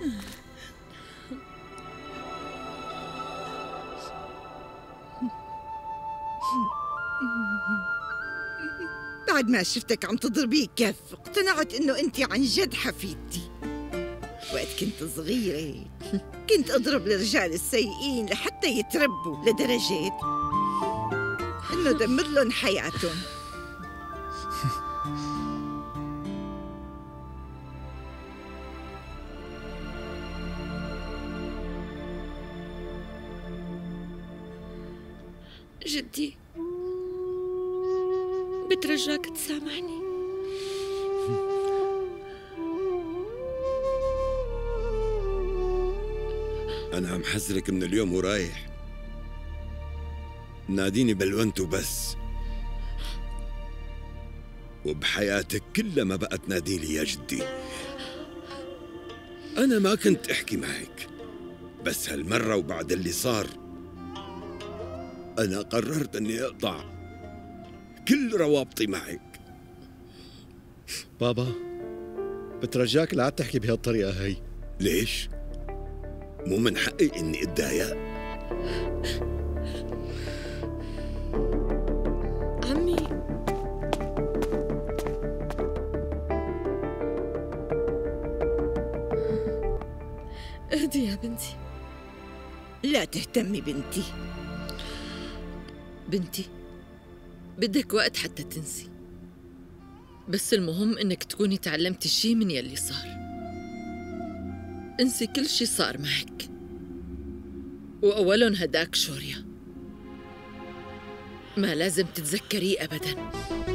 بعد ما شفتك عم تضربيه كف اقتنعت انه انت عن جد حفيدتي. وقت كنت صغيرة كنت اضرب الرجال السيئين لحتى يتربوا لدرجة انه دمر لهم حياتهم. جدي بترجاك تسامحني. أنا عم حذرك من اليوم ورايح، ناديني بلونت وبس، وبحياتك كلها ما بقى تنادي لي يا جدي. أنا ما كنت أحكي معك، بس هالمرة وبعد اللي صار أنا قررت أني أقطع كل روابطي معك. بابا بترجاك لا تحكي بهالطريقة هي. ليش؟ مو من حقي إني أتضايق؟ عمي اهدي يا بنتي. لا تهتمي بنتي. بنتي بدك وقت حتى تنسي، بس المهم انك تكوني تعلمتي شي من يلي صار. انسي كل شي صار معك، وأولهم هداك شوريا، ما لازم تتذكريه أبداً.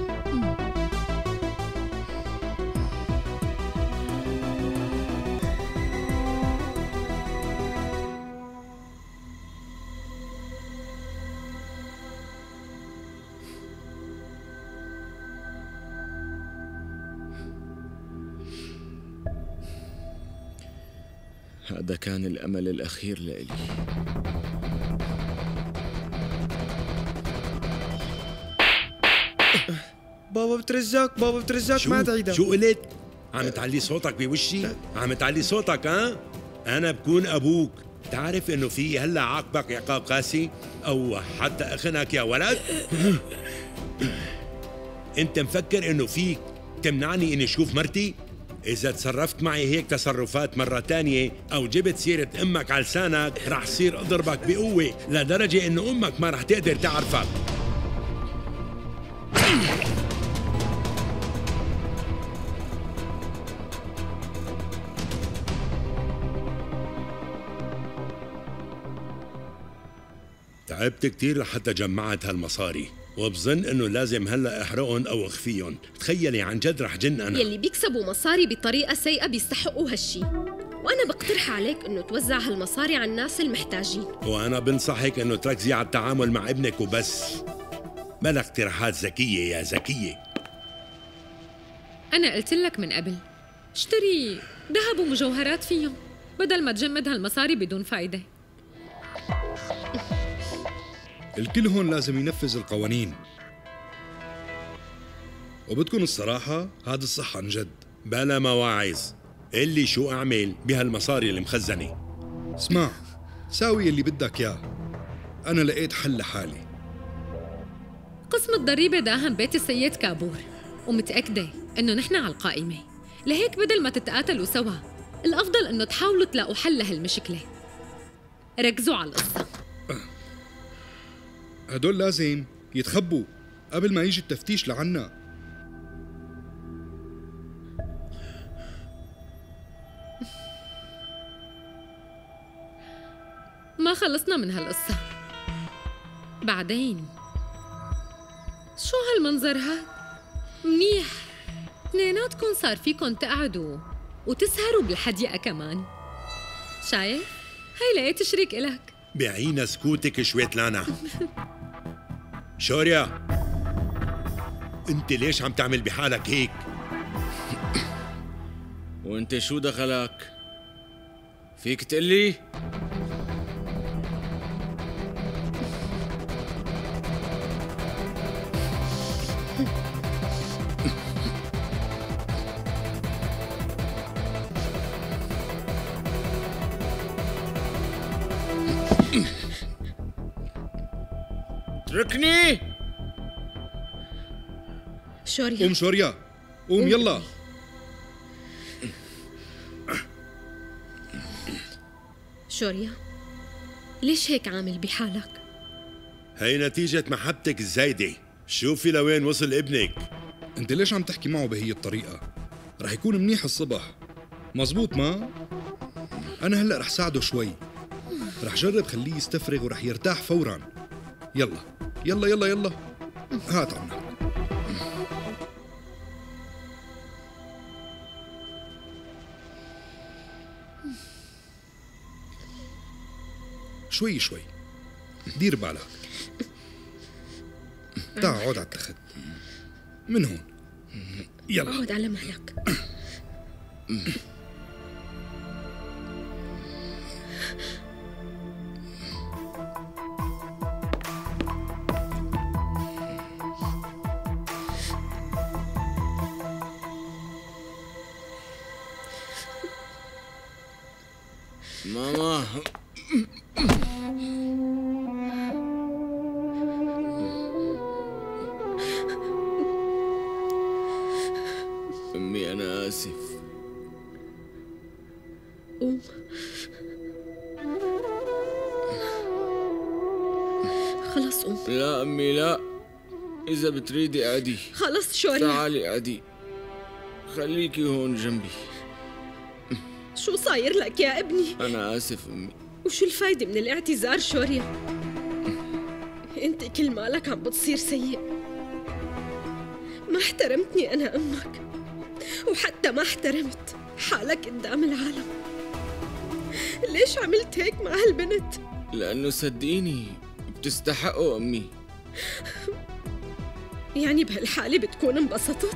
هذا كان الأمل الأخير لإلي. بابا بترجاك ما تعيدها. شو قلت؟ عم تعلي صوتك بوشي؟ عم تعلي صوتك ها؟ أنا بكون أبوك، تعرف إنه في هلا عاقبك عقاب قاسي أو حتى أخنك يا ولد؟ أنت مفكر إنه فيك تمنعني إني أشوف مرتي؟ إذا تصرفت معي هيك تصرفات مرة تانية أو جبت سيرة أمك على لسانك رح صير أضربك بقوة لدرجة إنه أمك ما رح تقدر تعرفك. تعبت كتير لحتى جمعت هالمصاري، وبظن انه لازم هلا احرقهم او اخفيهم. تخيلي عن جد رح جن انا. يلي بيكسبوا مصاري بطريقة سيئة بيستحقوا هالشي، وانا بقترح عليك انه توزع هالمصاري على الناس المحتاجين. وانا بنصحك انه تركزي على التعامل مع ابنك وبس. بلا اقتراحات ذكية يا ذكية. انا قلت لك من قبل اشتري ذهب ومجوهرات فيهم بدل ما تجمد هالمصاري بدون فايدة. الكل هون لازم ينفذ القوانين، وبدكن الصراحة هذا الصح عن جد. بلا مواعظ، قلي شو أعمل بهالمصاري المخزنة. اسمع، ساوي اللي بدك إياه، أنا لقيت حل لحالي. قسم الضريبة داهم بيت السيد كابور، ومتأكدة إنه نحن على القائمة، لهيك بدل ما تتقاتلوا سوا الأفضل إنه تحاولوا تلاقوا حل لهالمشكلة. ركزوا على القصة. هدول لازم يتخبوا قبل ما يجي التفتيش لعنا. ما خلصنا من هالقصة. بعدين شو هالمنظر هاد؟ منيح اثنيناتكم صار فيكم تقعدوا وتسهروا بالحديقة كمان. شايف؟ هاي لقيت شريك إلك. بعينا سكوتك شويتلانا. شوريا، انت ليش عم تعمل بحالك هيك؟ وانت شو دخلك؟ فيك تقلي؟ اتركني. شوريا قوم شوريا، قوم يلا. شوريا، ليش هيك عامل بحالك؟ هي نتيجة محبتك الزايدة. شوفي لوين وصل ابنك. انت ليش عم تحكي معه بهي الطريقة؟ رح يكون منيح الصبح، مزبوط ما؟ أنا هلأ رح ساعده شوي، رح جرب خليه يستفرغ ورح يرتاح فوراً. يلا يلا يلا يلا، هات عنا. شوي شوي، دير بالك. تعال اقعد على التخت من هون. يلا اقعد على مهلك. ماما، أمي أنا آسف. قوم. خلص قوم. لا أمي لا، إذا بتريدي قعدي. خلص شوريا، تعالي قعدي، خليكي هون جنبي. شو صاير لك يا ابني؟ أنا آسف أمي. وشو الفايدة من الاعتذار شوريا؟ انت كل مالك عم بتصير سيء. ما احترمتني أنا أمك، وحتى ما احترمت حالك قدام العالم. ليش عملت هيك مع هالبنت؟ لأنه صدقيني بتستحقوا أمي. يعني بهالحالة بتكون انبسطت؟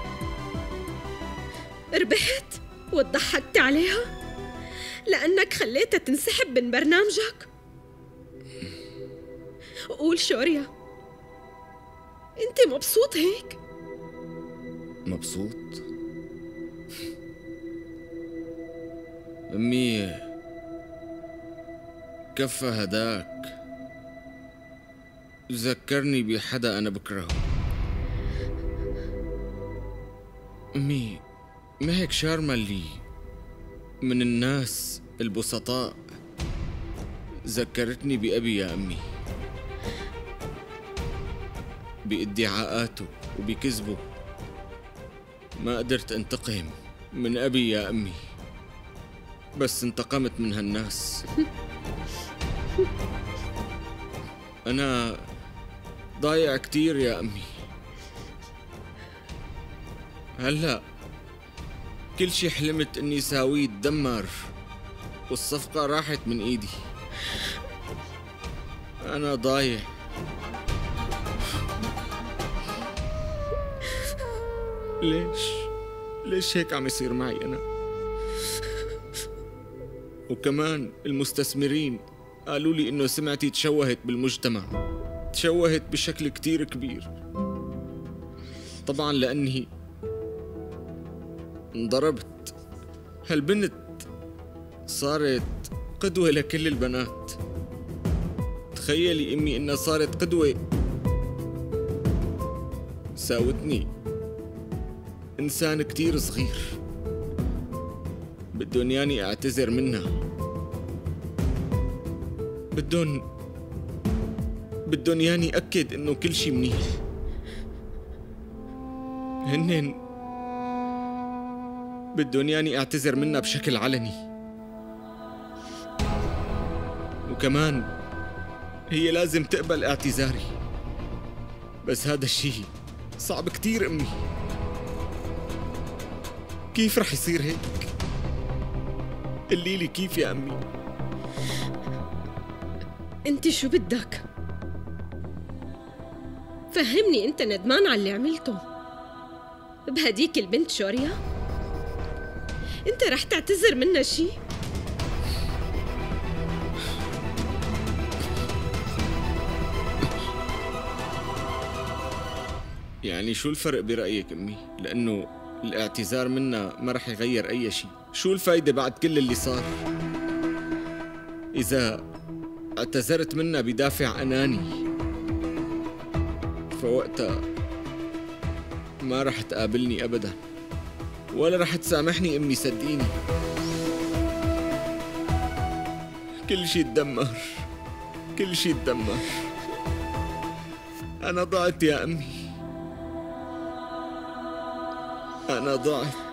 ربحت وضحكت عليها لأنك خليتها تنسحب من برنامجك؟ قول شوريا، أنت مبسوط هيك؟ مبسوط؟ أمي كفى هداك، ذكرني بحدا أنا بكرهه. أمي ما هيك شارمة اللي من الناس البسطاء، ذكرتني بأبي يا أمي، بادعاءاته وبكذبه. ما قدرت انتقم من أبي يا أمي، بس انتقمت من هالناس. أنا ضايع كتير يا أمي. هلأ كل شي حلمت إني ساويه تدمر، والصفقة راحت من إيدي. أنا ضايع. ليش هيك عم يصير معي أنا؟ وكمان المستثمرين قالوا لي إنه سمعتي تشوهت بالمجتمع، تشوهت بشكل كتير كبير. طبعاً لأني انضربت. هالبنت صارت قدوة لكل البنات. تخيلي أمي إنها صارت قدوة، ساوتني إنسان كتير صغير. بدهم ياني أعتذر منها، بدهم ياني أكد إنه كل شي منيح. هنن بدهم ياني أعتذر منها بشكل علني، وكمان هي لازم تقبل اعتذاري. بس هذا الشي صعب كتير أمي. كيف رح يصير هيك؟ قلي لي كيف يا أمي؟ انت شو بدك؟ فهمني، انت ندمان على اللي عملته بهديك البنت شوريا؟ انت رح تعتذر منها شي؟ يعني شو الفرق برأيك أمي؟ لأنه الاعتذار منا ما رح يغير أي شيء. شو الفايدة بعد كل اللي صار؟ إذا اعتذرت منا بدافع أناني، فوقتها ما رح تقابلني أبدا، ولا رح تسامحني أمي، صدقيني. كل شي تدمر، كل شي تدمر. أنا ضعت يا أمي، أنا ضعت.